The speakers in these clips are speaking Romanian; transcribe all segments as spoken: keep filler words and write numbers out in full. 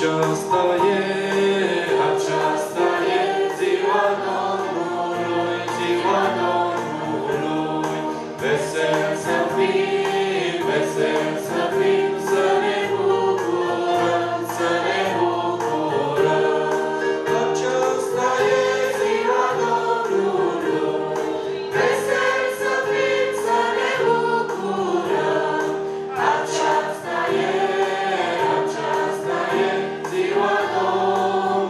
Aceasta e, aceasta e ziua Domnului, ziua Domnului. Vesel să fim, vesel să fim, să ne bucurăm, să ne bucurăm. Aceasta e ziua Domnului. Vesel să fim, să ne bucurăm. Aceasta e, aceasta e ziua Domnului.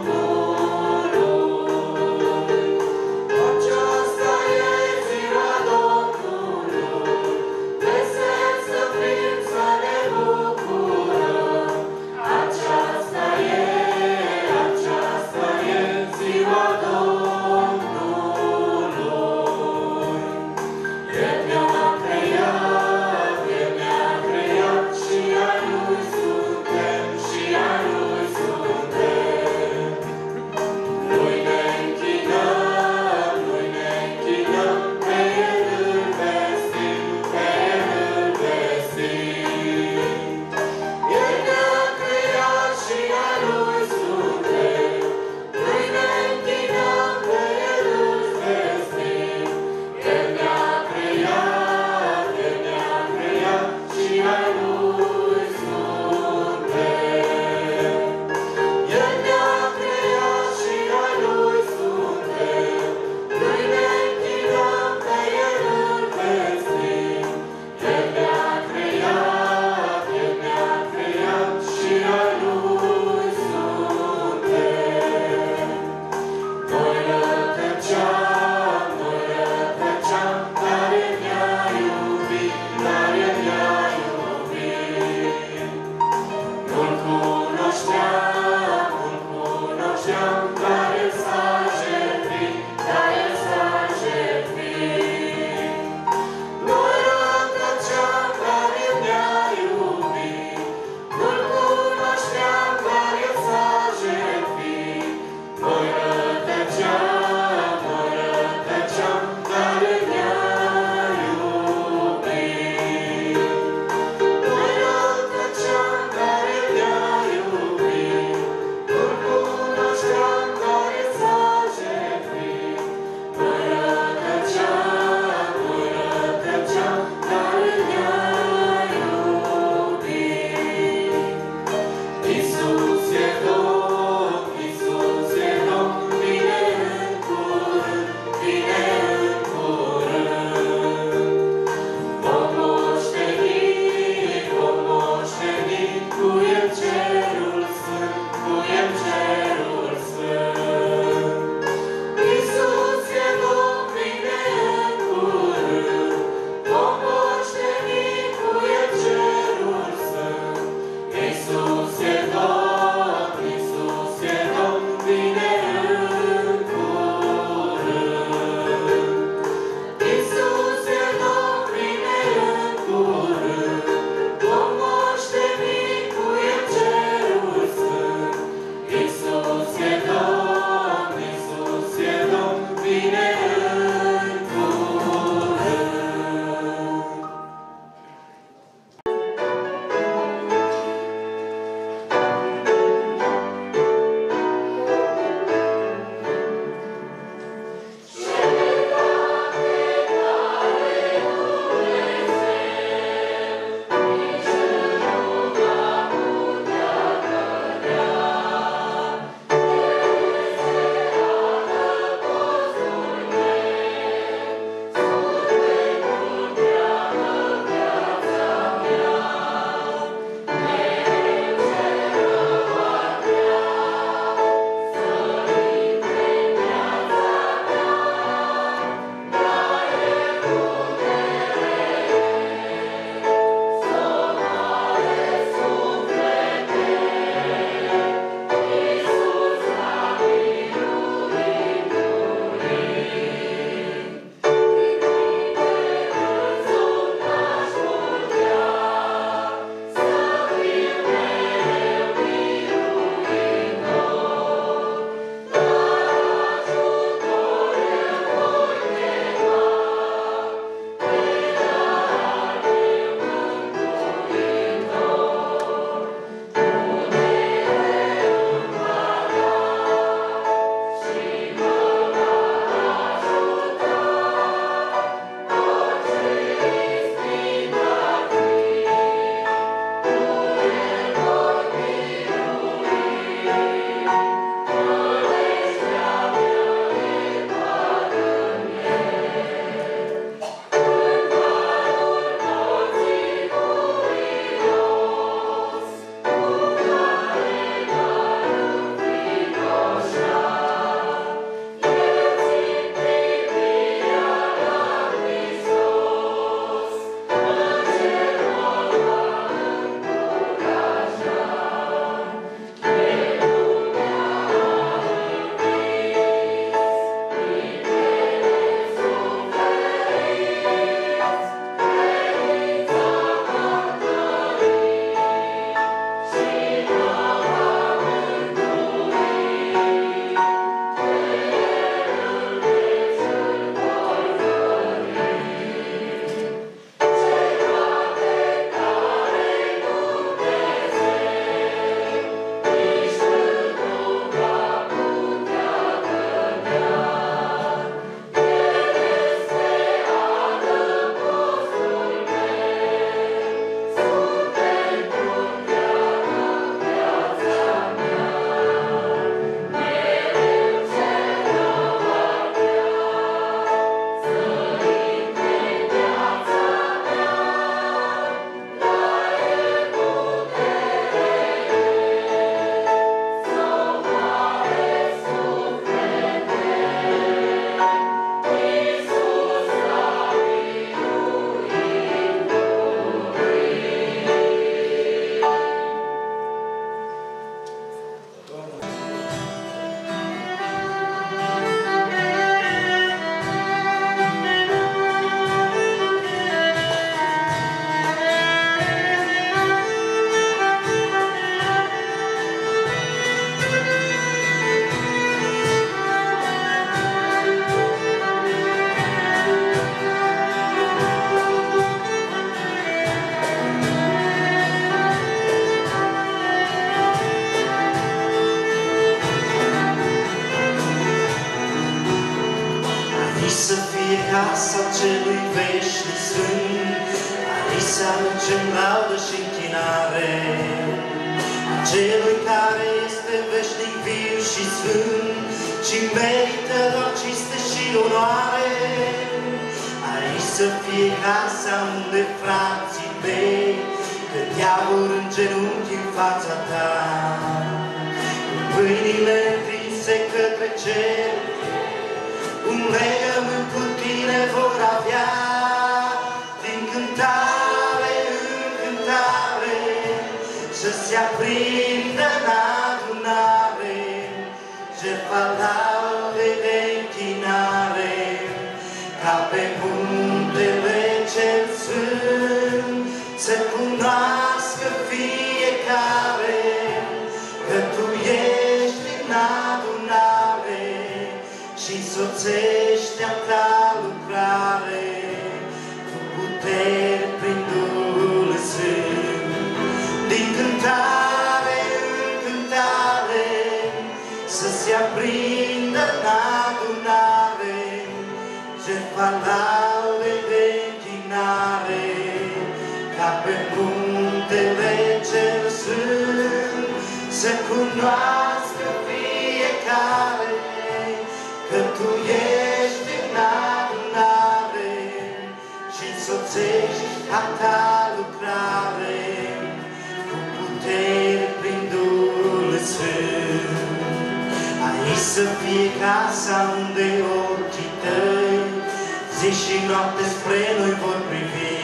și merită doar cinste și onoare. Aici să fie casa unde frații mei cădeau în genunchi în fața ta, cu pâinile întinse către cer, un legământ cu tine vor avea. Din cântare în cântare să se aprindă în adunare jertfa laudei de închinare, ca pe muntele cel sfânt să cunoască fiecare că tu ești în adunare și însoțești a ta lucrare cu puteri prin Duhul Sfânt. Din cântare în cântare să se aprindă în adunare jertfa laudei de închinare, ca pe muntele cel sfânt să cunoască fiecare că tu ești în adunare și însoțești a ta lucrare cu putere prin Duhul Sfânt. Aici să fie casa unde ochii tăi zi și noapte spre noi vor privi.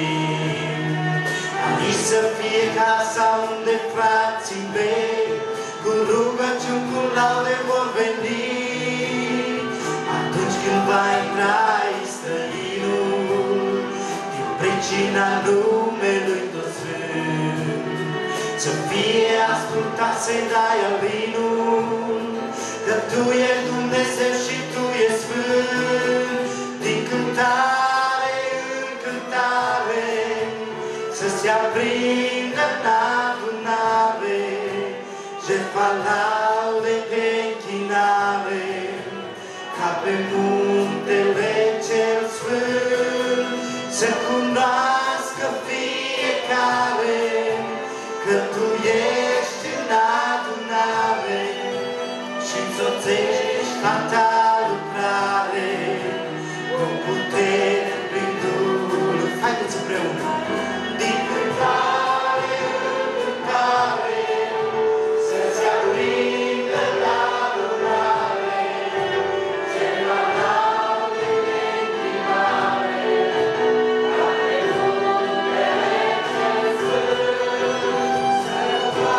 Aici să fie casa unde frații mei cu rugăciuni, cu laude vor veni. Atunci când va intra străinul din pricina numelui tot sfânt, să fie ascultat, să-i dai alinul, că tu ești Dumnezeu și tu ești sfânt. Din cântare în cântare să se aprindă în adunare jertfa laudei de închinare, ca pe muntele cel sfânt să cunoască fiecare că tu ești în adunare și însoțești a ta lucrare cu putere prin Duhul. Haideți împreună! Din cântare în cântare să se aprindă în adunare jertfa laudei de închinare, ca pe muntele cel sfânt să cunoască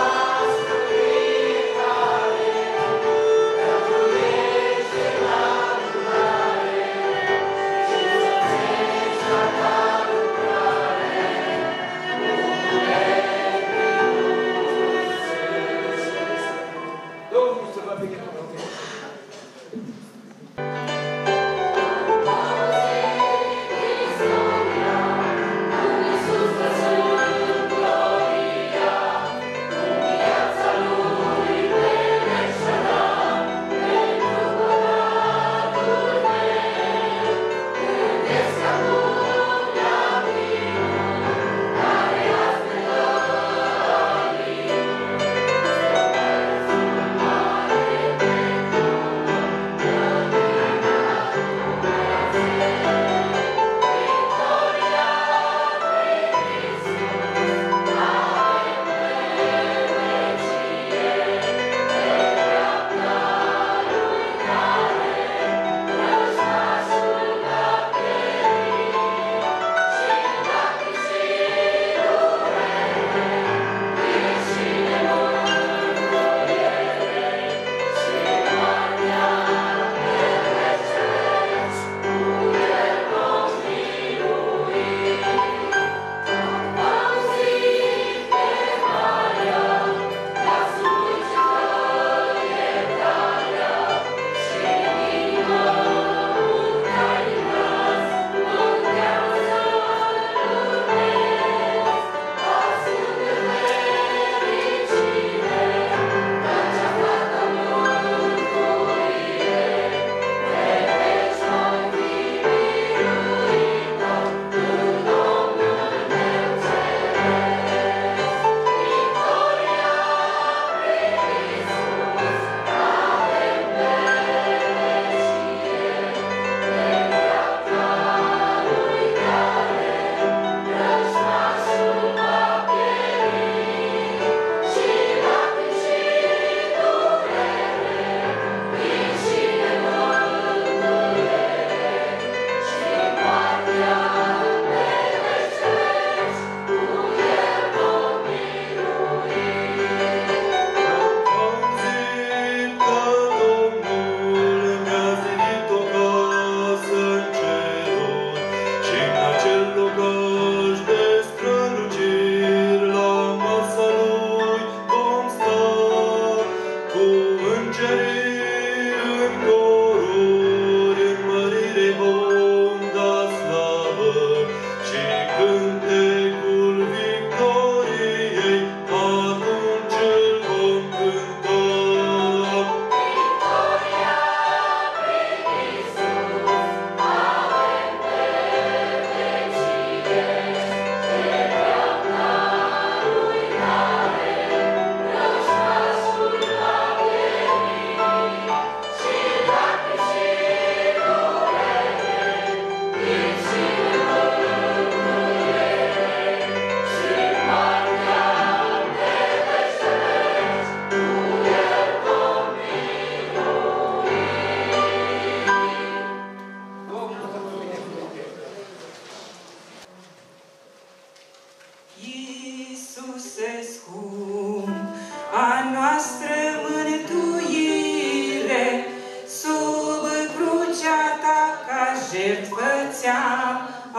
noastră mântuire, sub crucea ta ca jertfă ți-am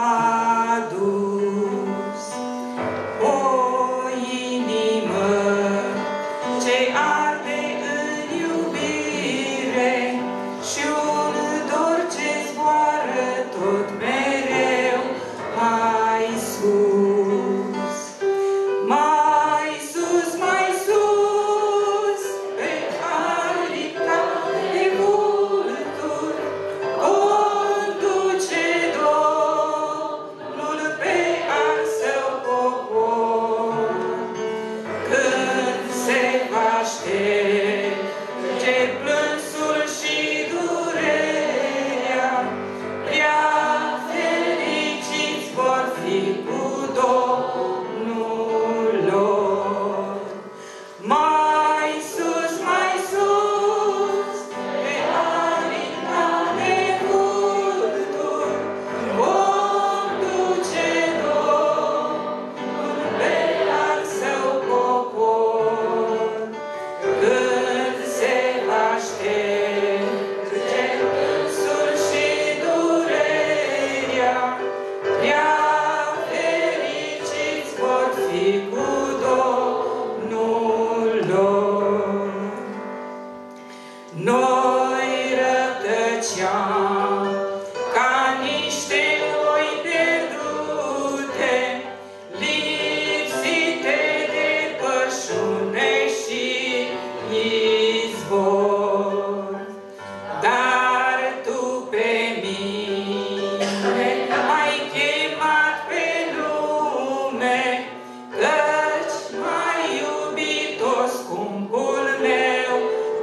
adus. O inimă ce arde în iubire și un dor ce zboară tot mereu mai sus, mai sus, mai sus, pe aripa de vulturi, conduce Domnul pe al său popor. Când se va șterge plânsul și durerea, prea fericiți vor fi cu Domnul lor. Mai sus, mai sus, pe aripa de vulturi, conduce Domnul pe al său popor. Când se va șterge plânsul și durerea, prea fericiți vor fi cu Domnul lor. Noi rătăceam ca niște oi pierdute, lipsite de pășune și izvor. Dar tu pe mine m-ai chemat pe lume, căci m-ai iubit, o scumpul meu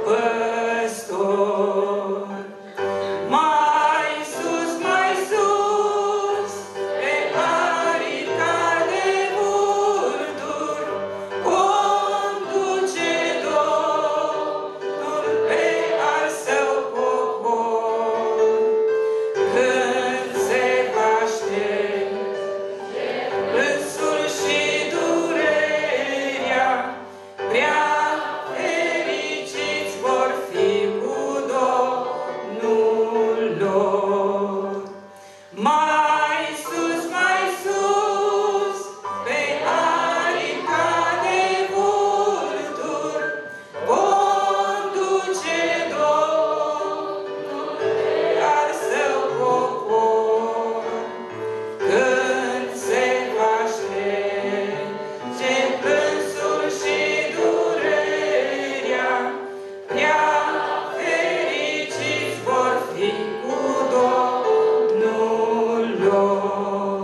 păstor. Mai sus, mai sus, pe aripa de vulturi, conduce Domnul pe al său popor. Când se va șterge plânsul și durerea, prea fericiți vor fi cu Domnul lor. Mai sus, mai sus, pe aripa de vulturi, conduce Domnul pe al său popor. Când se va șterge plânsul și durerea, prea fericiți vor fi cu Domnul lor.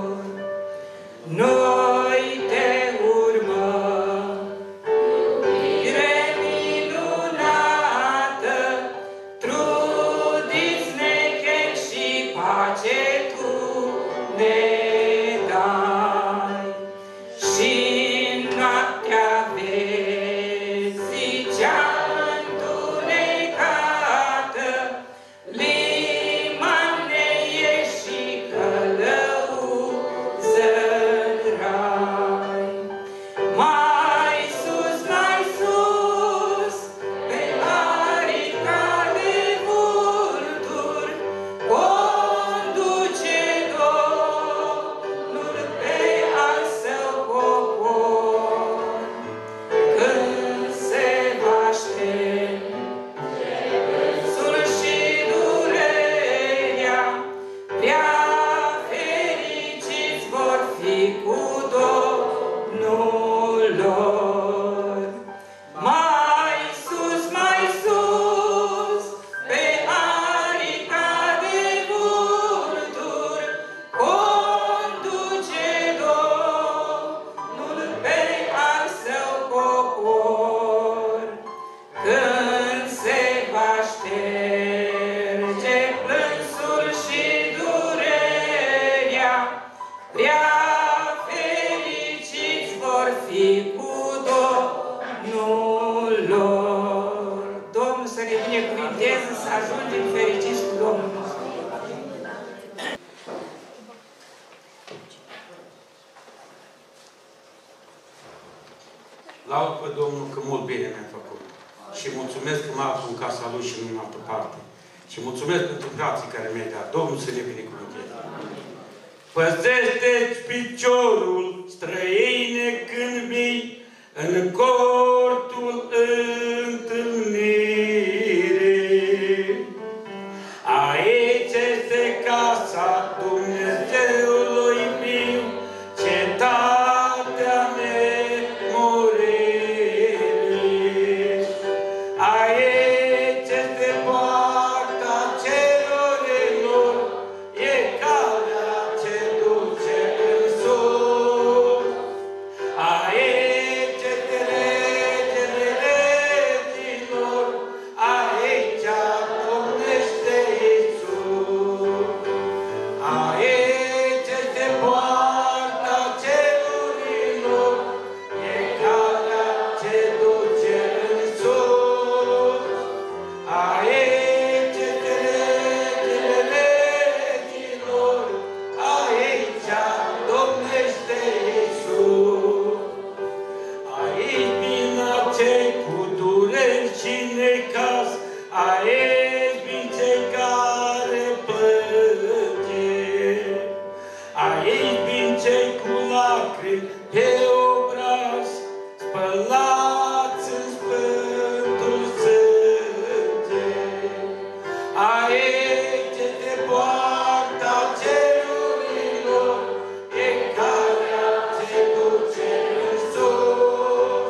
Noi te urmăm, iubire minunată, trudiți ne chem și pace tu ne dai. Și în noaptea vieții cea întunecată, liman ne ieși și călăuză-n rai. Mai sus, mai sus, pe aripa de vulturi, conduce Domnul pe al său popor. Când se va șterge plânsul și durerea, prea fericiți vor fi cu Domnul lor. Mai sus, mai sus, pe aripa de vulturi, conduce Domnul pe al său popor. Când se va șterge plânsul și durerea, prea fericiți vor fi cu Domnul lor. Domnul să ne binecuvinteze, să ajungem fericiți cu Domnul nostru. Laud pe Domnul că mult bine mi-a făcut. și mulțumesc că m-a aflat în casa lui și nu în altă parte. Și mulțumesc pentru frații care mi-a dat. Domnul să ne binecuvânteze. Păzește-ți piciorul, străine, când vii în cortul întâlnirii. Aici este casa Dumnezeului viu, cetatea nemuririi. Aici este poarta cerurilor, e calea ce duce în sus. Aici este regele regilor, aici domnește Iisus. Aici este poarta cerurilor, e calea ce duce în sus. Aici este regele regilor, aici domnește Iisus. Aici vin cei cu dureri și necaz, aici vin cei care plânge. Aici vin cei cu lacrimi pe obraz, spălați în sfântul sânge. Aici este poarta cerurilor, e calea ce duce în sus.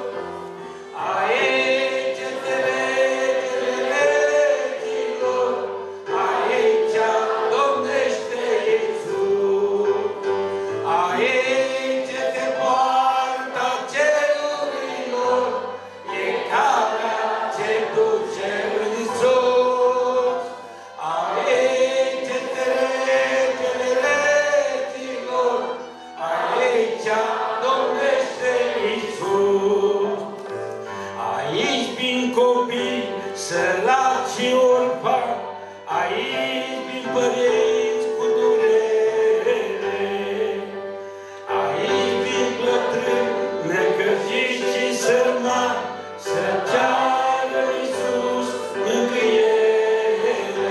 Aici este regele regilor, aici domnește Iisus. Aici este poarta cerurilor, e calea ce duce în sus. Aici este regele regilor, aici domnește Iisus. Aici vin copii săraci și orfani, aici vin părinți cu durere. Aici vin bătrâni, necăjiți și sărmani, să ceară Iisus mângâiere.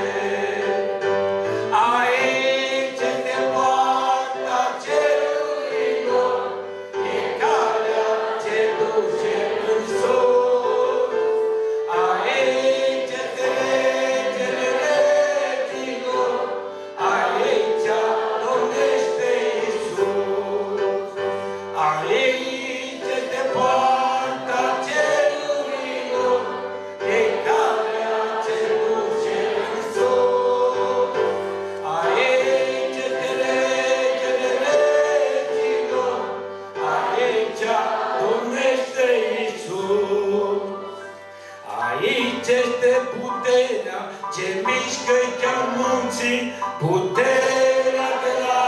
Aici este poarta cerurilor, e calea ce duce în sus. Aici este regele regilor, aici domnește Iisus. Aici este poarta cerurilor, e calea ce duce în sus. Aici este regele regilor, aici domnește Iisus. Aici este puterea ce mișcă chiar munții, puterea de la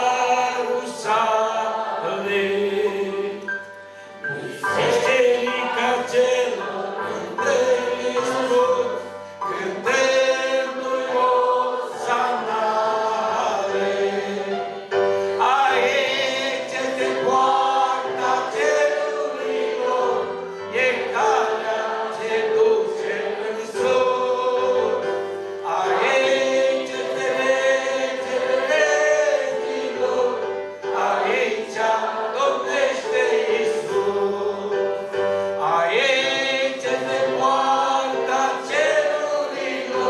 Ierusalim. Biserica celor întâlniți tot, cântându-i osanare. Aici este poarta cerurilor, e calea ce duce în sus. Aici este regele regilor, aici domnește Iisus. Aici este poarta cerurilor,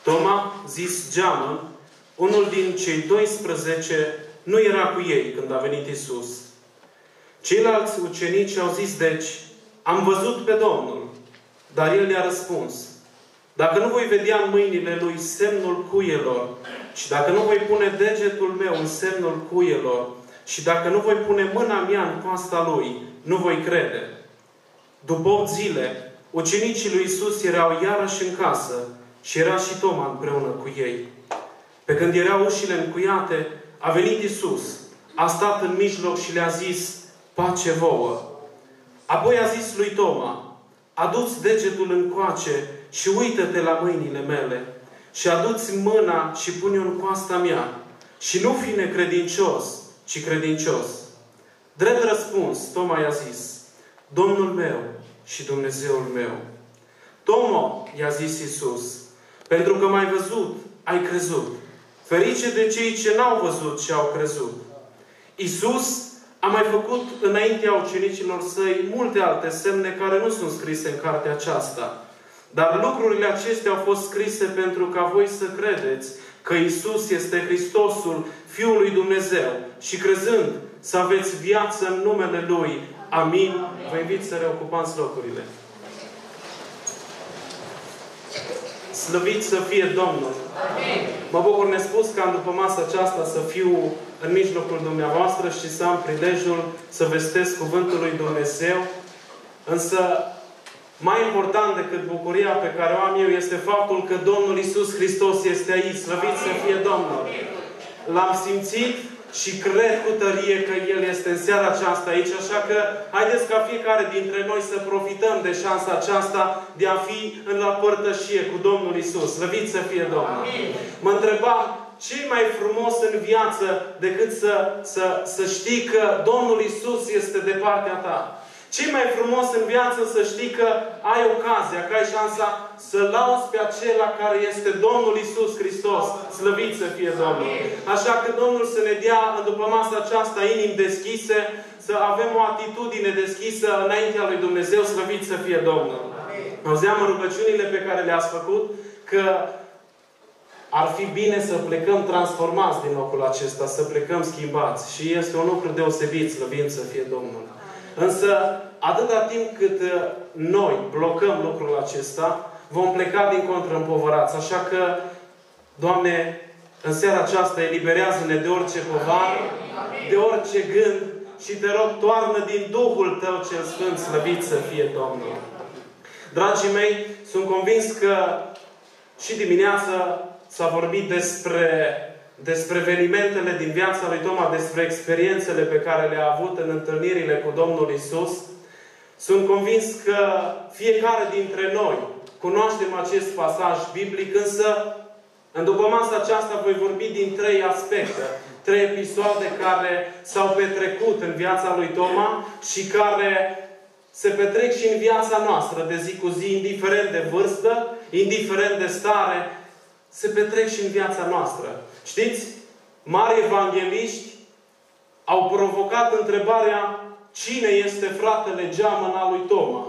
Toma, zis Geamăn, unul din cei doisprezece, nu era cu ei când a venit Iisus. Ceilalți ucenici au zis, deci, am văzut pe Domnul. Dar El le-a răspuns, dacă nu voi vedea în mâinile Lui semnul cuielor și dacă nu voi pune degetul meu în semnul cuielor și dacă nu voi pune mâna mea în coasta Lui, nu voi crede. După opt zile, ucenicii lui Iisus erau iarăși în casă și era și Toma împreună cu ei. Pe când erau ușile încuiate, a venit Iisus, a stat în mijloc și le-a zis, pace vouă. Apoi a zis lui Toma, adu-ți degetul încoace și uită-te la mâinile mele și adu-ți mâna și pune-o în coasta mea și nu fi necredincios, ci credincios. Drept răspuns, Toma i-a zis, Domnul meu și Dumnezeul meu. Toma, i-a zis Iisus, pentru că m-ai văzut, ai crezut. Ferice de cei ce n-au văzut și au crezut. Iisus a mai făcut înaintea ucenicilor săi multe alte semne care nu sunt scrise în cartea aceasta. Dar lucrurile acestea au fost scrise pentru ca voi să credeți că Iisus este Hristosul, Fiul lui Dumnezeu și crezând să aveți viață în numele Lui. Amin. Vă invit să reocupați locurile. Slăvit să fie Domnul! Amin. Mă bucur nespus ca după masa aceasta să fiu în mijlocul dumneavoastră și să am prilejul să vestesc Cuvântul lui Dumnezeu. Însă, mai important decât bucuria pe care o am eu este faptul că Domnul Iisus Hristos este aici. Slăvit să fie Domnul! L-am simțit și cred cu tărie că El este în seara aceasta aici. Așa că haideți ca fiecare dintre noi să profităm de șansa aceasta de a fi în la părtășie cu Domnul Iisus. Slăvit să fie Domnul! Amin. Mă întrebam ce mai frumos în viață decât să, să, să știi că Domnul Iisus este de partea ta. Ce mai frumos în viață să știi că ai ocazia, că ai șansa să lauzi pe acela care este Domnul Iisus Hristos. Slăvit să fie Domnul! Așa că Domnul să ne dea după masa aceasta inimi deschise, să avem o atitudine deschisă înaintea lui Dumnezeu. Slăvit să fie Domnul! Auzeam în rugăciunile pe care le-ați făcut că ar fi bine să plecăm transformați din locul acesta, să plecăm schimbați. Și este un lucru deosebit, slăvit să fie Domnul. Însă, atâta timp cât noi blocăm lucrul acesta, vom pleca din contră împovărați. Așa că, Doamne, în seara aceasta eliberează-ne de orice povară, de orice gând și te rog, toarnă din Duhul Tău cel Sfânt, slăvit să fie Domnul. Dragii mei, sunt convins că și dimineața s-a vorbit despre despre evenimentele din viața lui Toma, despre experiențele pe care le-a avut în întâlnirile cu Domnul Iisus. Sunt convins că fiecare dintre noi cunoaștem acest pasaj biblic, însă în după masa aceasta voi vorbi din trei aspecte, trei episoade care s-au petrecut în viața lui Toma și care se petrec și în viața noastră de zi cu zi, indiferent de vârstă, indiferent de stare, se petrec și în viața noastră. Știți? Mari evangeliști au provocat întrebarea cine este fratele Geamăn al lui Toma?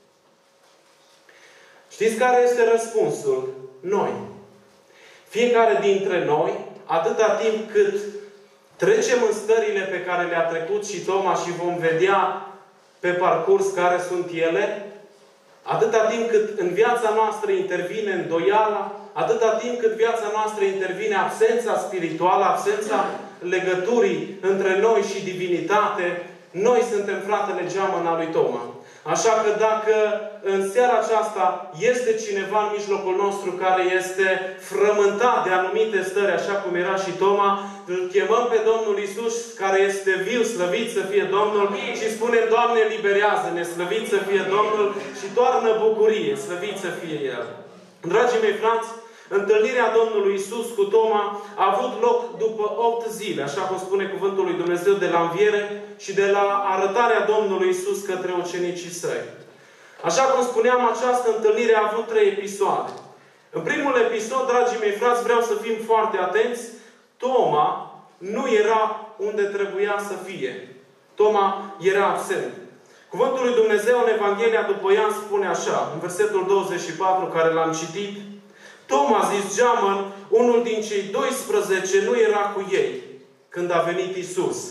Știți care este răspunsul? Noi. Fiecare dintre noi, atâta timp cât trecem în stările pe care le-a trecut și Toma și vom vedea pe parcurs care sunt ele, atâta timp cât în viața noastră intervine îndoiala, atâta timp cât viața noastră intervine absența spirituală, absența legăturii între noi și divinitate, noi suntem fratele Geamăn al lui Toma. Așa că dacă în seara aceasta este cineva în mijlocul nostru care este frământat de anumite stări, așa cum era și Toma, îl chemăm pe Domnul Iisus, care este viu, slăvit să fie Domnul, și spunem, Doamne, eliberează-ne, slăvit să fie Domnul, și toarnă bucurie, slăvit să fie El. Dragii mei frați, întâlnirea Domnului Iisus cu Toma a avut loc după opt zile, așa cum spune Cuvântul lui Dumnezeu, de la înviere și de la arătarea Domnului Iisus către ucenicii săi. Așa cum spuneam, această întâlnire a avut trei episoade. În primul episod, dragii mei frați, vreau să fim foarte atenți, Toma nu era unde trebuia să fie. Toma era absent. Cuvântul lui Dumnezeu în Evanghelia după Ioan spune așa, în versetul douăzeci și patru, care l-am citit, Toma, zis geamăn, unul din cei doisprezece, nu era cu ei când a venit Iisus.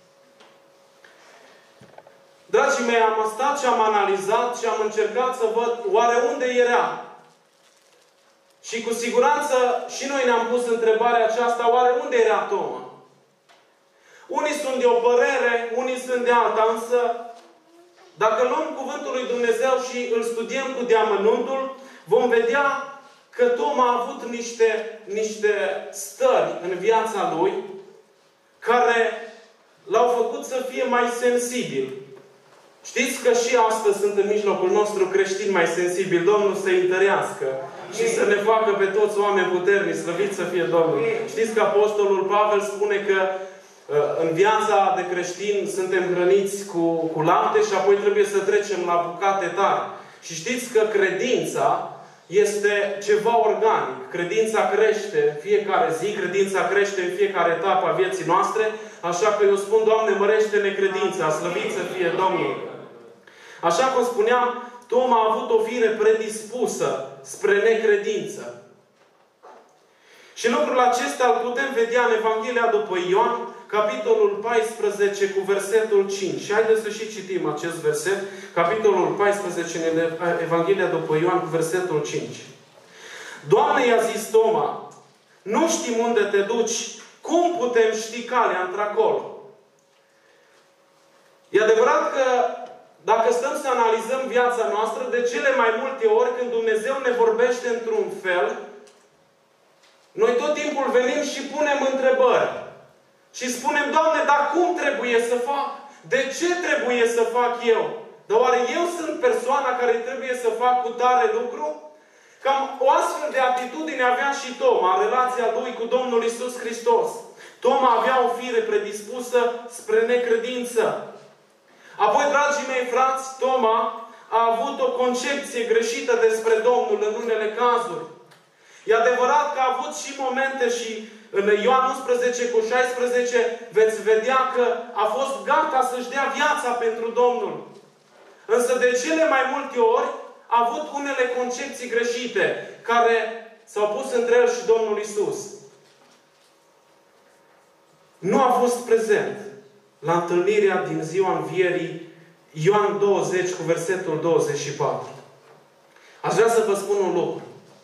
Dragii mei, am stat și am analizat și am încercat să văd oare unde era. Și cu siguranță și noi ne-am pus întrebarea aceasta, oare unde era Toma? Unii sunt de o părere, unii sunt de alta, însă dacă luăm cuvântul lui Dumnezeu și îl studiem cu deamănuntul, vom vedea că Toma a avut niște, niște stări în viața lui care l-au făcut să fie mai sensibil. Știți că și astăzi sunt în mijlocul nostru creștini mai sensibili. Domnul să-i întărească și să ne facă pe toți oameni puternici, slăvit să fie Domnul. Știți că Apostolul Pavel spune că în viața de creștin suntem hrăniți cu, cu lapte și apoi trebuie să trecem la bucate tari. Și știți că credința este ceva organic. Credința crește în fiecare zi, credința crește în fiecare etapă a vieții noastre. Așa că eu spun, Doamne, mărește-ne credința, slăvit să fie Domnul. Așa cum spuneam, Toma a avut o fire predispusă spre necredință. Și lucrul acesta îl putem vedea în Evanghelia după Ioan, capitolul paisprezece, cu versetul cinci. Și haideți să și citim acest verset, capitolul paisprezece, în Evanghelia după Ioan, cu versetul cinci. Doamne, i-a zis Toma, nu știm unde te duci, cum putem ști calea într-acolo? E adevărat că dacă stăm să analizăm viața noastră, de cele mai multe ori când Dumnezeu ne vorbește într-un fel, noi tot timpul venim și punem întrebări. Și spunem, Doamne, dar cum trebuie să fac? De ce trebuie să fac eu? Dar oare eu sunt persoana care trebuie să fac cu tare lucru? Cam o astfel de atitudine avea și Toma în relația lui cu Domnul Iisus Hristos. Toma avea o fire predispusă spre necredință. Apoi, dragii mei frați, Toma a avut o concepție greșită despre Domnul în unele cazuri. E adevărat că a avut și momente și în Ioan unsprezece cu șaisprezece veți vedea că a fost gata să-și dea viața pentru Domnul. Însă de cele mai multe ori a avut unele concepții greșite care s-au pus între el și Domnul Iisus. Nu a fost prezent la întâlnirea din ziua învierii, Ioan douăzeci cu versetul douăzeci și patru. Aș vrea să vă spun un lucru.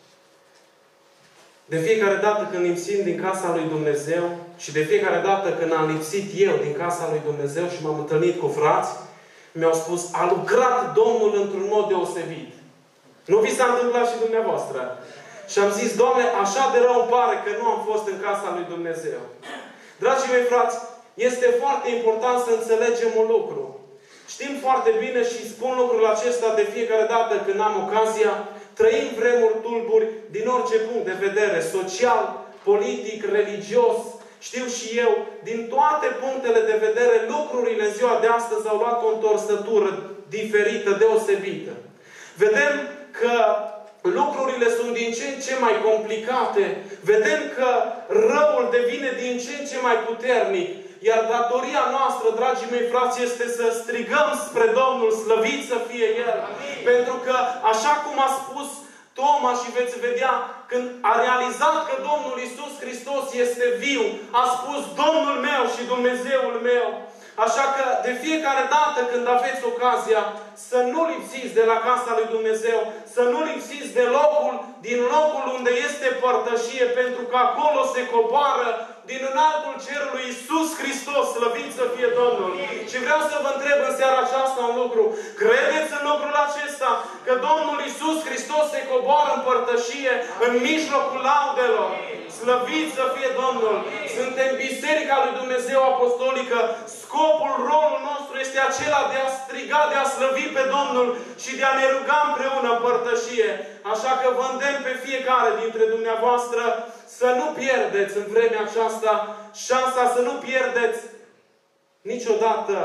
De fiecare dată când lipsim din casa lui Dumnezeu și de fiecare dată când am lipsit eu din casa lui Dumnezeu și m-am întâlnit cu frați, mi-au spus, a lucrat Domnul într-un mod deosebit. Nu vi s-a întâmplat și dumneavoastră? Și am zis, Doamne, așa de rău îmi pare că nu am fost în casa lui Dumnezeu. Dragii mei frați, este foarte important să înțelegem un lucru. Știm foarte bine și spun lucrul acesta de fiecare dată când am ocazia, trăim vremuri tulburi din orice punct de vedere, social, politic, religios, știu și eu, din toate punctele de vedere, lucrurile în ziua de astăzi au luat o întorsătură diferită, deosebită. Vedem că lucrurile sunt din ce în ce mai complicate. Vedem că răul devine din ce în ce mai puternic. Iar datoria noastră, dragii mei frați, este să strigăm spre Domnul, slăvit să fie El. Amin. Pentru că, așa cum a spus Toma și veți vedea, când a realizat că Domnul Iisus Hristos este viu, a spus, Domnul meu și Dumnezeul meu. Așa că, de fiecare dată când aveți ocazia, să nu lipsiți de la casa lui Dumnezeu, să nu lipsiți de locul, din locul unde este părtășie, pentru că acolo se coboară din înaltul cerului Iisus Hristos, slăvit să fie Domnul. Și vreau să vă întreb în seara aceasta un lucru. Credeți în lucrul acesta? Că Domnul Iisus Hristos se coboară în părtășie, în mijlocul laudelor. Slăvit să fie Domnul. Suntem Biserica lui Dumnezeu Apostolică. Scopul, rolul nostru este acela de a striga, de a slăvi pe Domnul și de a ne ruga împreună în părtășie. Așa că vă îndemn pe fiecare dintre dumneavoastră să nu pierdeți în vremea aceasta șansa, să nu pierdeți niciodată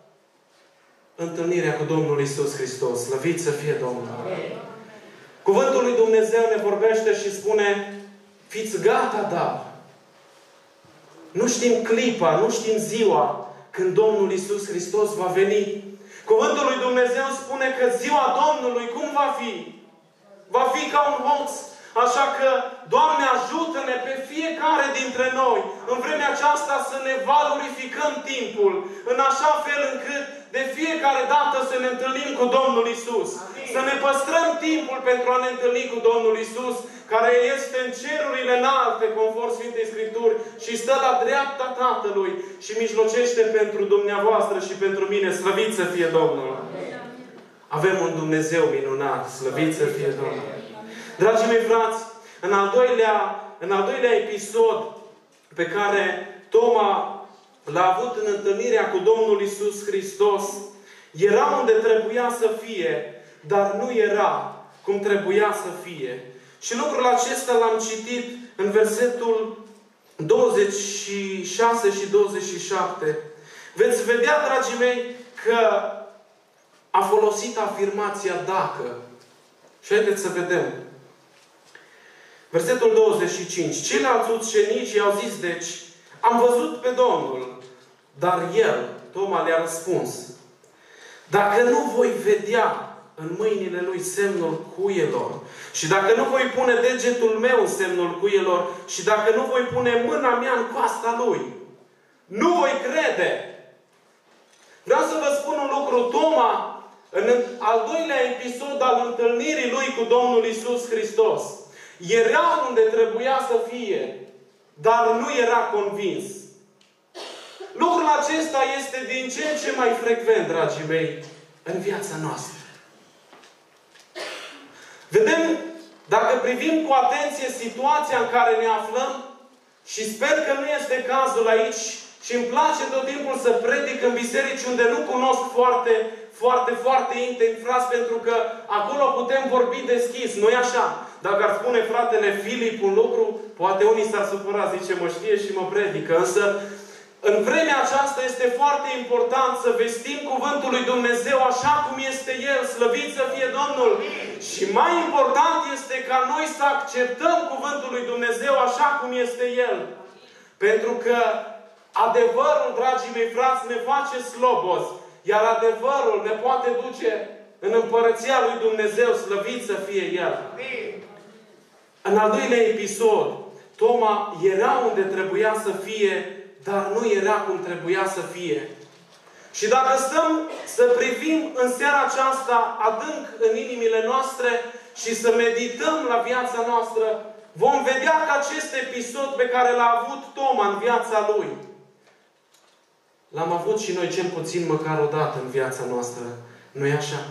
întâlnirea cu Domnul Iisus Hristos. Slăvit să fie Domnul. Amin. Cuvântul lui Dumnezeu ne vorbește și spune, fiți gata, da. Nu știm clipa, nu știm ziua când Domnul Iisus Hristos va veni. Cuvântul lui Dumnezeu spune că ziua Domnului cum va fi? Va fi ca un hoț. Așa că, Doamne, ajută-ne pe fiecare dintre noi în vremea aceasta să ne valorificăm timpul, în așa fel încât de fiecare dată să ne întâlnim cu Domnul Isus. Amin. Să ne păstrăm timpul pentru a ne întâlni cu Domnul Isus, care este în cerurile înalte, conform Sfintei Scripturi, și stă la dreapta Tatălui și mijlocește pentru dumneavoastră și pentru mine. Slăvit să fie Domnul! Amin. Avem un Dumnezeu minunat. Slăvit să fie Domnul! Dragii mei frați, în al doilea, în al doilea episod pe care Toma l-a avut în întâlnirea cu Domnul Isus Hristos, era unde trebuia să fie, dar nu era cum trebuia să fie. Și lucrul acesta l-am citit în versetul douăzeci și șase și douăzeci și șapte. Veți vedea, dragii mei, că a folosit afirmația dacă. Și haideți să vedem. Versetul douăzeci și cinci. Ceilalți ucenici i-au zis, deci, am văzut pe Domnul. Dar el, Toma, le-a răspuns, dacă nu voi vedea în mâinile lui semnul cuielor, și dacă nu voi pune degetul meu în semnul cuielor, și dacă nu voi pune mâna mea în coasta lui, nu voi crede. Vreau să vă spun un lucru. Toma, în al doilea episod al întâlnirii lui cu Domnul Isus Hristos, era unde trebuia să fie, dar nu era convins. Lucrul acesta este din ce în ce mai frecvent, dragii mei, în viața noastră. Vedem, dacă privim cu atenție situația în care ne aflăm, și sper că nu este cazul aici, și îmi place tot timpul să predic în biserici unde nu cunosc foarte, foarte, foarte intimi frați, pentru că acolo putem vorbi deschis, nu-i așa? Dacă ar spune fratele Filip un lucru, poate unii s-ar supăra, zice, mă știe și mă predică. Însă, în vremea aceasta este foarte important să vestim Cuvântul lui Dumnezeu așa cum este El. Slăvit să fie Domnul! Și mai important este ca noi să acceptăm Cuvântul lui Dumnezeu așa cum este El. Pentru că adevărul, dragii mei frați, ne face slobos. Iar adevărul ne poate duce în împărăția lui Dumnezeu. Slăvit să fie El! În al doilea episod, Toma era unde trebuia să fie, dar nu era cum trebuia să fie. Și dacă stăm să privim în seara aceasta adânc în inimile noastre și să medităm la viața noastră, vom vedea că acest episod pe care l-a avut Toma în viața lui, l-am avut și noi cel puțin măcar o dată în viața noastră. Nu-i așa?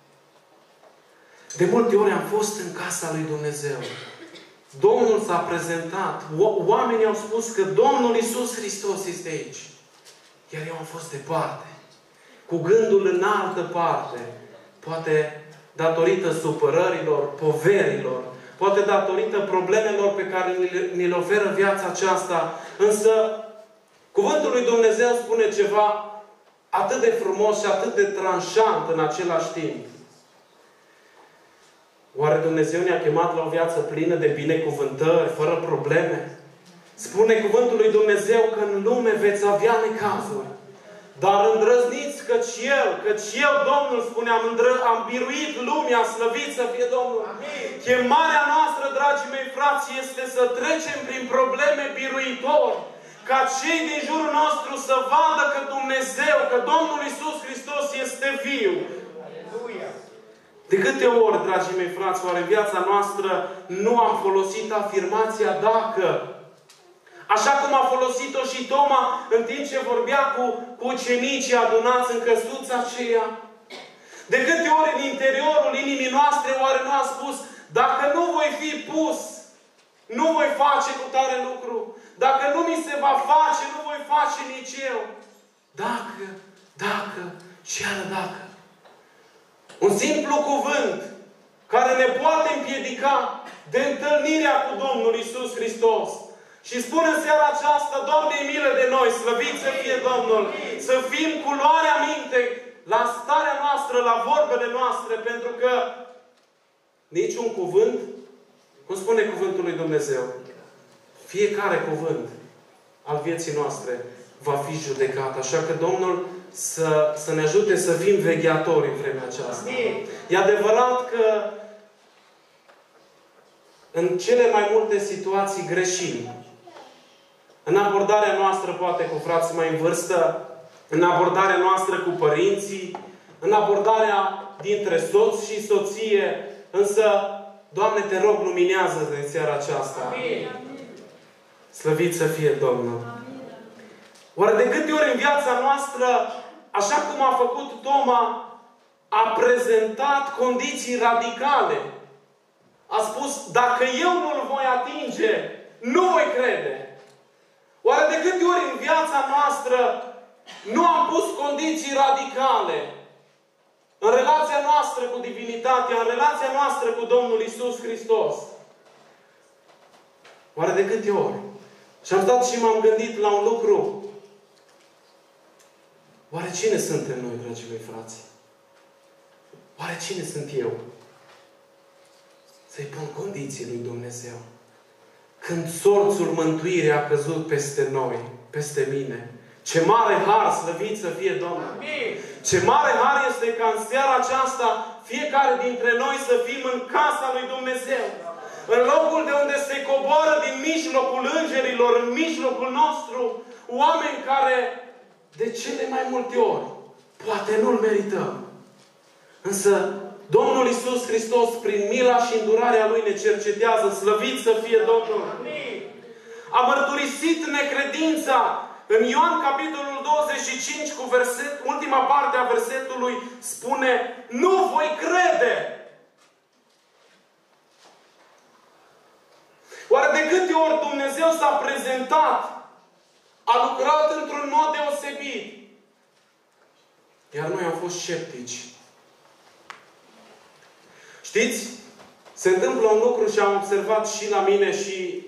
De multe ori am fost în casa lui Dumnezeu. Domnul s-a prezentat. Oamenii au spus că Domnul Isus Hristos este aici. Iar eu am fost departe. Cu gândul în altă parte. Poate datorită supărărilor, poverilor. Poate datorită problemelor pe care ni le oferă viața aceasta. Însă, Cuvântul lui Dumnezeu spune ceva atât de frumos și atât de tranșant în același timp. Oare Dumnezeu ne-a chemat la o viață plină de binecuvântări, fără probleme? Spune Cuvântul lui Dumnezeu că în lume veți avea necazuri. Dar îndrăzniți căci El, căci Eu, Domnul, spune, am, îndră- am biruit lumea, slăvit să fie Domnul. Amin. Chemarea noastră, dragii mei frați, este să trecem prin probleme biruitori. Ca cei din jurul nostru să vadă că Dumnezeu, că Domnul Isus Hristos este viu. Aleluia! De câte ori, dragii mei frați, oare în viața noastră nu am folosit afirmația dacă? Așa cum a folosit-o și Toma în timp ce vorbea cu, cu ucenicii adunați în căsuța aceea. De câte ori în interiorul inimii noastre oare nu a spus, dacă nu voi fi pus, nu voi face cu tare lucru. Dacă nu mi se va face, nu voi face nici eu. Dacă, dacă, și iară dacă. Un simplu cuvânt care ne poate împiedica de întâlnirea cu Domnul Isus Hristos. Și spun în seara aceasta, Doamne, milă de noi, slăvit să fie Domnul, să fim cu luarea minte la starea noastră, la vorbele noastre, pentru că niciun cuvânt, cum spune cuvântul lui Dumnezeu, fiecare cuvânt al vieții noastre va fi judecat. Așa că Domnul să, să ne ajute să fim vegheatori în vremea aceasta. E adevărat că în cele mai multe situații greșim. În abordarea noastră, poate cu frații mai în vârstă, în abordarea noastră cu părinții, în abordarea dintre soț și soție, însă, Doamne, te rog, luminează în seara aceasta. Amin. Slăvit să fie Domnul. Amin. Oare de câte ori în viața noastră, așa cum a făcut Toma, a prezentat condiții radicale? A spus, dacă eu nu-L voi atinge, nu voi crede. Oare de câte ori în viața noastră nu am pus condiții radicale în relația noastră cu divinitatea, în relația noastră cu Domnul Iisus Hristos? Oare de câte ori? Și am stat și m-am gândit la un lucru. Oare cine suntem noi, dragii mei frați? Oare cine sunt eu? Să-i pun condiții lui Dumnezeu. Când sorțul mântuirii a căzut peste noi, peste mine, ce mare har, slăvit să fie Domnul! Amin. Ce mare har este ca în seara aceasta fiecare dintre noi să fim în casa lui Dumnezeu. În locul de unde se coboară din mijlocul îngerilor, în mijlocul nostru, oameni care de cele mai multe ori poate nu-L merităm. Însă Domnul Iisus Hristos, prin mila și îndurarea Lui, ne cercetează. Slăvit să fie Domnul! Amin. A mărturisit necredința. În Ioan, capitolul douăzeci și cinci, cu verset, ultima parte a versetului, spune, nu voi crede. Oare de câte ori Dumnezeu s-a prezentat, a lucrat într-un mod deosebit, iar noi am fost sceptici? Știți? Se întâmplă un lucru și am observat și la mine și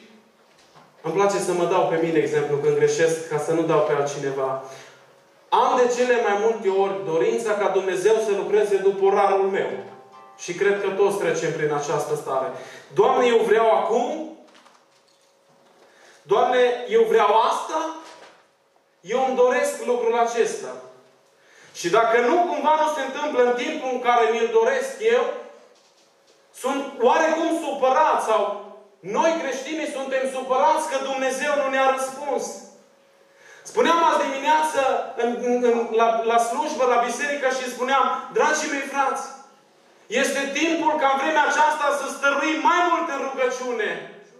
îmi place să mă dau pe mine exemplu când greșesc, ca să nu dau pe altcineva. Am de cele mai multe ori dorința ca Dumnezeu să lucreze după orarul meu. Și cred că toți trecem prin această stare. Doamne, eu vreau acum. Doamne, eu vreau asta. Eu îmi doresc lucrul acesta. Și dacă nu, cumva nu se întâmplă în timpul în care mi-l doresc eu, sunt oarecum supărat sau noi creștinii suntem supărați că Dumnezeu nu ne-a răspuns. Spuneam azi dimineață în, în, la, la slujbă, la biserică și spuneam, dragii mei frați, este timpul ca în vremea aceasta să stăruim mai mult în rugăciune.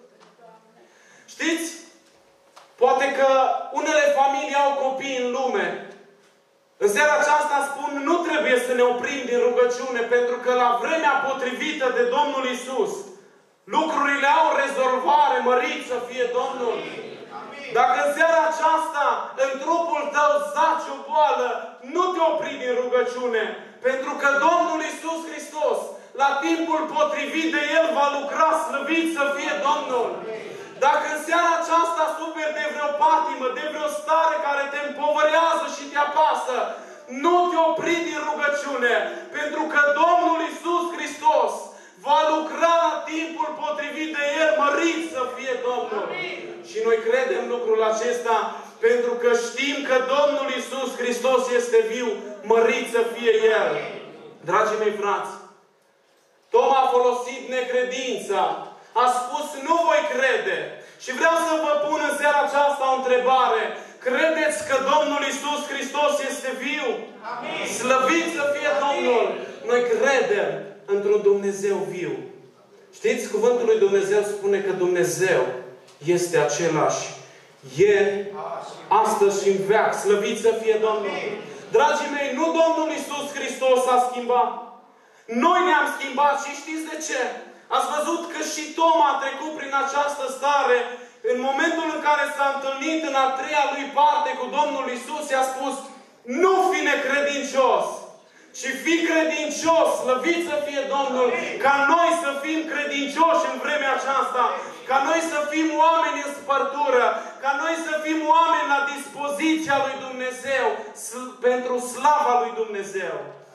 Știți? Poate că unele familii au copii în lume. În seara aceasta spun, nu trebuie să ne oprim din rugăciune, pentru că la vremea potrivită de Domnul Iisus, lucrurile au rezolvare, mărit să fie Domnul. Amin. Dacă în seara aceasta, în trupul tău zace o boală, nu te opri din rugăciune, pentru că Domnul Iisus Hristos, la timpul potrivit de El, va lucra, slăvit să fie Domnul. Amin. Dacă în seara aceasta suferi de vreo patimă, de vreo stare care te împovărează și te apasă, nu te opri din rugăciune, pentru că Domnul Iisus Hristos va lucra la timpul potrivit de El, mărit să fie Domnul. Amin. Și noi credem lucrul acesta, pentru că știm că Domnul Iisus Hristos este viu, mărit să fie El. Amin. Dragii mei frați, Toma a folosit necredința. A spus, nu voi crede. Și vreau să vă pun în seara aceasta o întrebare. Credeți că Domnul Iisus Hristos este viu? Amin. Slăvit să fie Domnul! Noi credem într-un Dumnezeu viu. Știți, cuvântul lui Dumnezeu spune că Dumnezeu este același ieri, astăzi și în veac. Slăvit să fie Domnul! Amin. Dragii mei, nu Domnul Iisus Hristos a schimbat. Noi ne-am schimbat și știți de ce? Ați văzut că și Toma a trecut prin această stare. În momentul în care s-a întâlnit în a treia lui parte cu Domnul Iisus, i-a spus, nu fi necredincios, ci fii credincios, slăvit să fie Domnul, ca noi să fim credincioși în vremea aceasta, ca noi să fim oameni în spărtură, ca noi să fim oameni la dispoziția lui Dumnezeu, pentru slava lui Dumnezeu.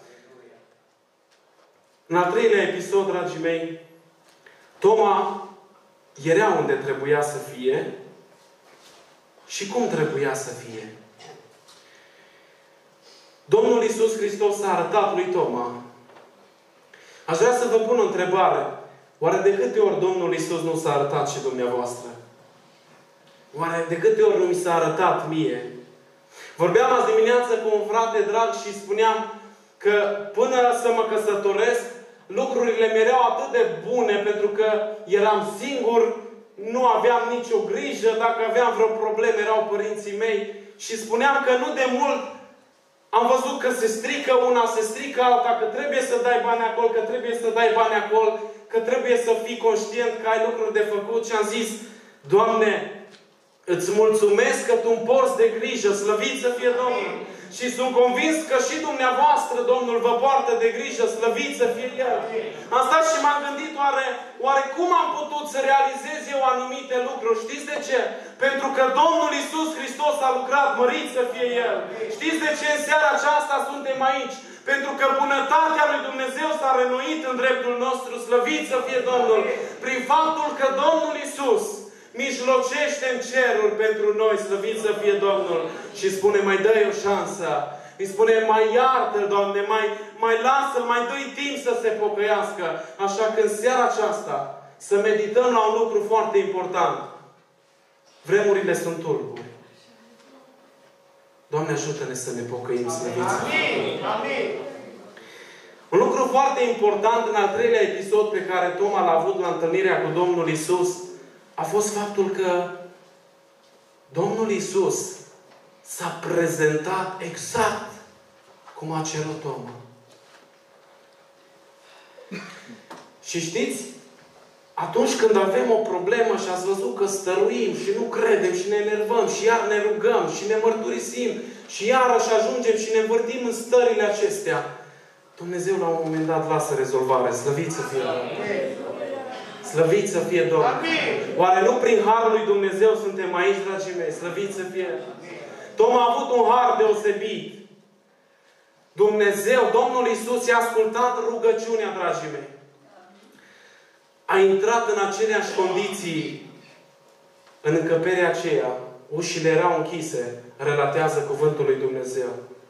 În al treilea episod, dragii mei, Toma era unde trebuia să fie și cum trebuia să fie. Domnul Iisus Hristos a arătat lui Toma. Aș vrea să vă pun o întrebare. Oare de câte ori Domnul Iisus nu s-a arătat și dumneavoastră? Oare de câte ori nu mi s-a arătat mie? Vorbeam azi dimineață cu un frate drag și spuneam că până să mă căsătoresc, lucrurile mi erau atât de bune pentru că eram singur, nu aveam nicio grijă, dacă aveam vreo problemă erau părinții mei și spuneam că nu de mult am văzut că se strică una, se strică alta, că trebuie să dai bani acolo, că trebuie să dai bani acolo, că trebuie să fii conștient că ai lucruri de făcut și am zis, Doamne, îți mulțumesc că Tu îmi porți de grijă, slăvit să fie Domnul. Și sunt convins că și dumneavoastră, Domnul, vă poartă de grijă, slăvit să fie El. Am stat și m-am gândit, oare, oare cum am putut să realizez eu anumite lucruri? Știți de ce? Pentru că Domnul Iisus Hristos a lucrat, mărit să fie El. Știți de ce în seara aceasta suntem aici? Pentru că bunătatea lui Dumnezeu s-a reînnoit în dreptul nostru, slăvit să fie Domnul. Prin faptul că Domnul Iisus mijlocește în ceruri pentru noi, slăvit să fie Domnul. Și spune, mai dă-i o șansă. Îi spune, mai iartă-l, Doamne, mai, mai lasă-l, mai dă-i timp să se pocăiască. Așa că în seara aceasta să medităm la un lucru foarte important. Vremurile sunt tulburi. Doamne, ajută-ne să ne pocăim, slăvit să fie. Amin. Un lucru foarte important în al treilea episod pe care Toma l-a avut la întâlnirea cu Domnul Iisus a fost faptul că Domnul Iisus s-a prezentat exact cum a cerut Toma. Și știți, atunci când avem o problemă și ați văzut că stăruim și nu credem și ne enervăm și iar ne rugăm și ne mărturisim și iarăși ajungem și ne învârtim în stările acestea, Dumnezeu la un moment dat lasă rezolvare. Slăvit să fie Domnul! Slăvit să fie Domnul! Oare nu prin harul lui Dumnezeu suntem aici, dragii mei? Slăvit să fie! Toma a avut un har deosebit. Dumnezeu, Domnul Iisus i-a ascultat rugăciunea, dragii mei. A intrat în aceleași condiții în încăperea aceea. Ușile erau închise. Relatează cuvântul lui Dumnezeu.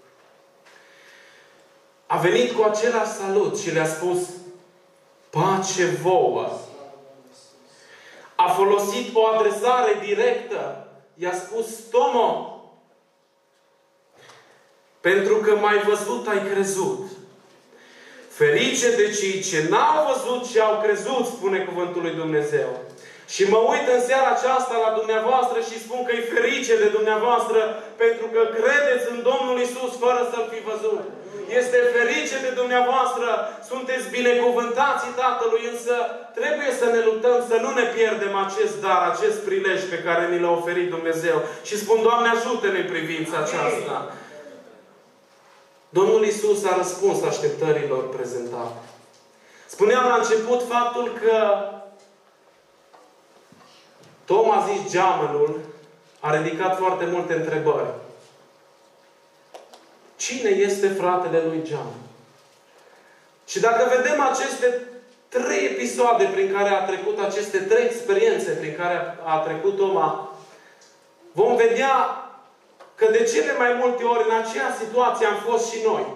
A venit cu același salut și le-a spus pace vouă. A folosit o adresare directă. I-a spus Tomo, pentru că m-ai văzut, ai crezut. Ferice de cei ce n-au văzut și au crezut, spune cuvântul lui Dumnezeu. Și mă uit în seara aceasta la dumneavoastră și spun că e ferice de dumneavoastră pentru că credeți în Domnul Iisus fără să-L fi văzut. Este ferice de dumneavoastră, sunteți binecuvântații Tatălui, însă trebuie să ne luptăm să nu ne pierdem acest dar, acest prilej pe care ni l-a oferit Dumnezeu. Și spun, Doamne, ajută-ne în privința aceasta. Domnul Iisus a răspuns așteptărilor prezentate. Spuneam la început faptul că Toma, a zis geamănul, a ridicat foarte multe întrebări. Cine este fratele lui Geamăn? Și dacă vedem aceste trei episoade prin care a trecut, aceste trei experiențe prin care a trecut Toma, vom vedea că de cele mai multe ori în aceea situație am fost și noi.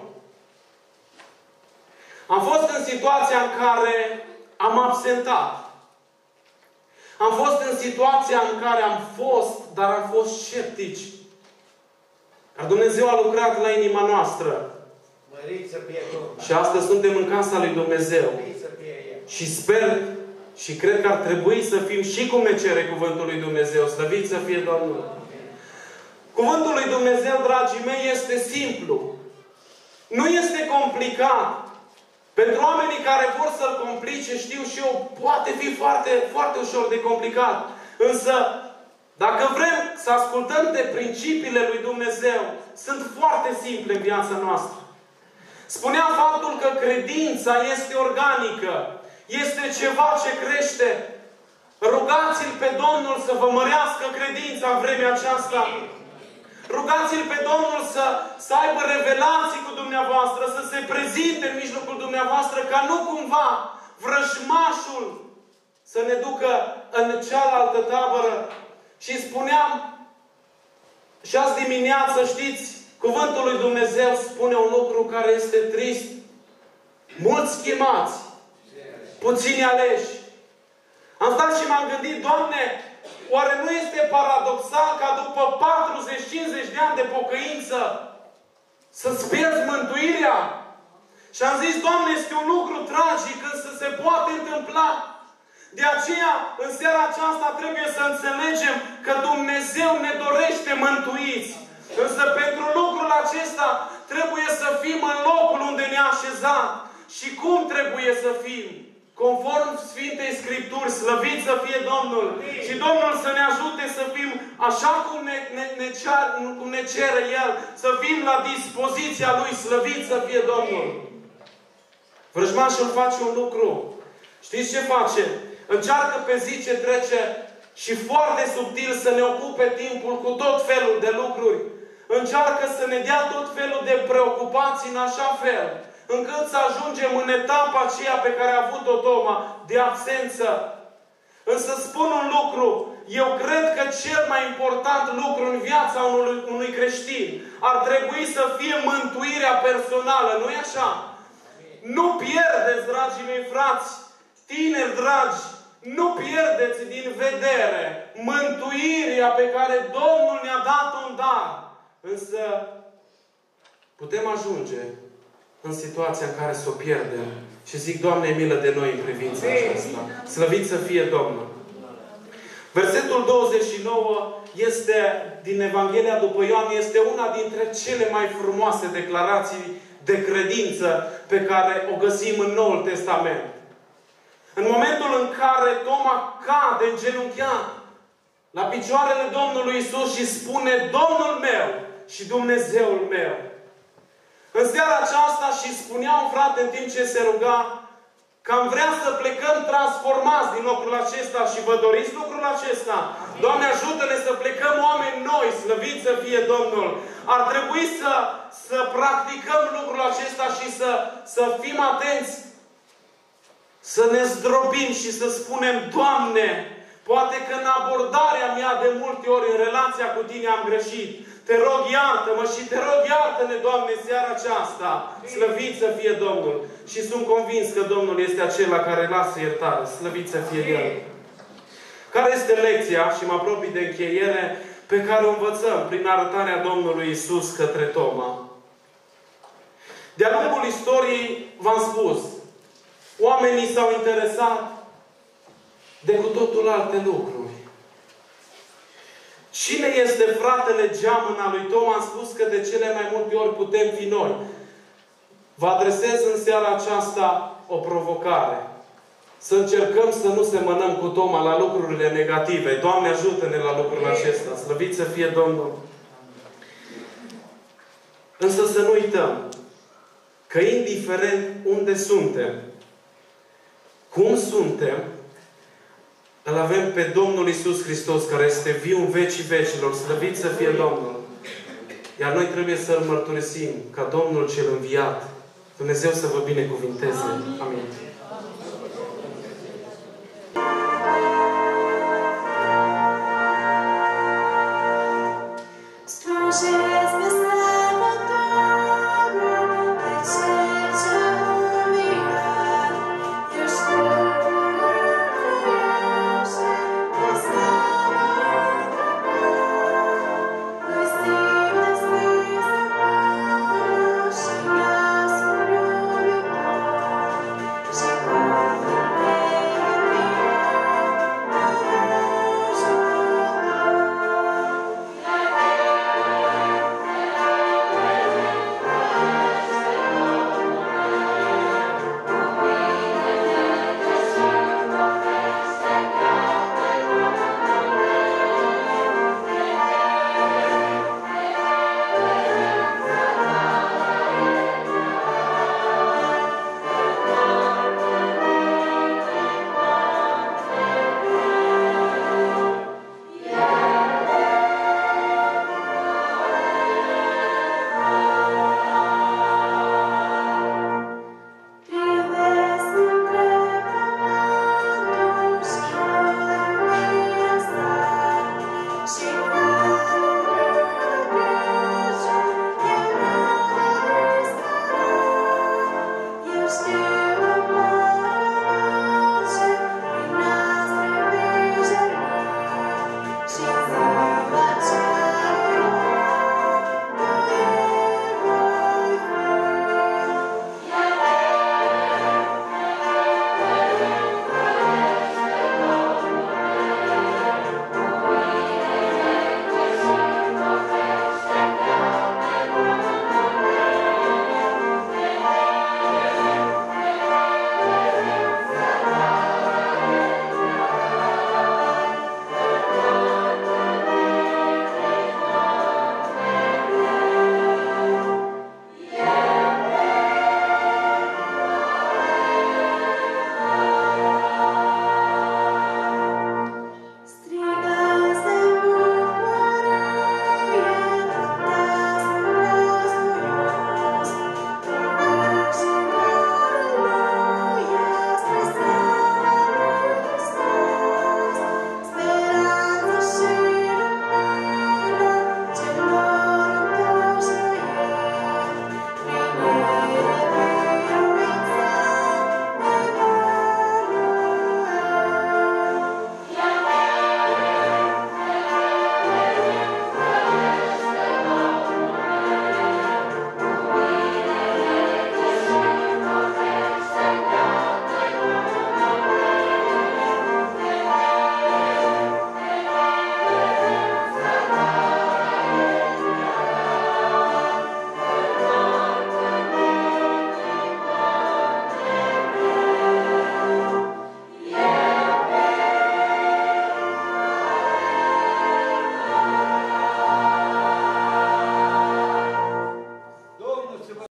Am fost în situația în care am absentat. Am fost în situația în care am fost, dar am fost sceptici. Dar Dumnezeu a lucrat la inima noastră. Și astăzi suntem în casa lui Dumnezeu. Și sper și cred că ar trebui să fim și cum ne cere cuvântul lui Dumnezeu. Slăvit să fie Domnul. Cuvântul lui Dumnezeu, dragii mei, este simplu. Nu este complicat. Pentru oamenii care vor să-l complice, știu și eu, poate fi foarte, foarte ușor de complicat. Însă, dacă vrem să ascultăm de principiile lui Dumnezeu, sunt foarte simple în viața noastră. Spunea faptul că credința este organică. Este ceva ce crește. Rugați-l pe Domnul să vă mărească credința în vremea aceasta. Rugați-l pe Domnul să, să aibă revelații cu dumneavoastră, să se prezinte în mijlocul dumneavoastră, ca nu cumva vrăjmașul să ne ducă în cealaltă tabără. Și spuneam, și azi dimineață, știți, cuvântul lui Dumnezeu spune un lucru care este trist. Mulți chemați, puțini aleși. Am stat și m-am gândit, Doamne, oare nu este paradoxal ca după patruzeci cincizeci de ani de pocăință să-ți pierzi mântuirea? Și am zis, Doamne, este un lucru tragic, însă se poate întâmpla. De aceea, în seara aceasta trebuie să înțelegem că Dumnezeu ne dorește mântuiți. Însă pentru lucrul acesta trebuie să fim în locul unde ne-a așezat. Și cum trebuie să fim? Conform Sfintei Scripturi, slăvit să fie Domnul. Și Domnul să ne ajute să fim așa cum ne, ne, ne, cear, cum ne cere El. Să fim la dispoziția Lui, slăvit să fie Domnul. Vrăjmașul face un lucru. Știți ce face? Încearcă pe zi ce trece și foarte subtil să ne ocupe timpul cu tot felul de lucruri. Încearcă să ne dea tot felul de preocupații în așa fel, încât să ajungem în etapa aceea pe care a avut-o Toma, de absență. Însă spun un lucru, eu cred că cel mai important lucru în viața unui, unui creștin ar trebui să fie mântuirea personală, nu-i așa? Nu pierdeți, dragii mei frați, tineri dragi, nu pierdeți din vedere mântuirea pe care Domnul ne-a dat-o în dar. Însă putem ajunge în situația în care să o pierdem. Și zic, Doamne, milă de noi în privința aceasta. Slăvit să fie Domnul. Versetul douăzeci și nouă este, din Evanghelia după Ioan, este una dintre cele mai frumoase declarații de credință pe care o găsim în Noul Testament. În momentul în care Toma cade îngenunchiat la picioarele Domnului Iisus și spune, Domnul meu și Dumnezeul meu. În seara aceasta și spunea un frate în timp ce se ruga că am vrea să plecăm transformați din locul acesta și vă doriți lucrul acesta. Doamne, ajută-ne să plecăm oameni noi, slăviți să fie Domnul. Ar trebui să, să practicăm lucrul acesta și să, să fim atenți. Să ne zdrobim și să spunem, Doamne, poate că în abordarea mea de multe ori în relația cu Tine am greșit. Te rog, iartă-mă și te rog, iartă-ne, Doamne, seara aceasta. Slăvit să fie Domnul. Și sunt convins că Domnul este acela care lasă iertare. Slăvit să fie El. Care este lecția, și mă apropii de încheiere, pe care o învățăm prin arătarea Domnului Iisus către Toma? De-a lungul istoriei, v-am spus, oamenii s-au interesat de cu totul alte lucruri. Cine este fratele geamăn al lui Toma? Am spus că de cele mai multe ori putem fi noi. Vă adresez în seara aceasta o provocare. Să încercăm să nu semănăm cu Toma la lucrurile negative. Doamne, ajută-ne la lucrul acesta. Slăvit să fie Domnul. Însă să nu uităm că indiferent unde suntem, cum suntem, îl avem pe Domnul Iisus Hristos, care este viu în vecii vecilor. Slăvit să fie Domnul. Iar noi trebuie să-L mărturisim ca Domnul cel înviat. Dumnezeu să vă binecuvinteze. Amin. Amin.